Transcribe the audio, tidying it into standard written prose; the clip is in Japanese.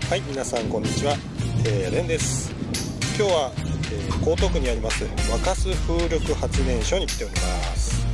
はい、皆さんこんにちは、レンです。今日は、江東区にあります若洲風力発電所に来ております。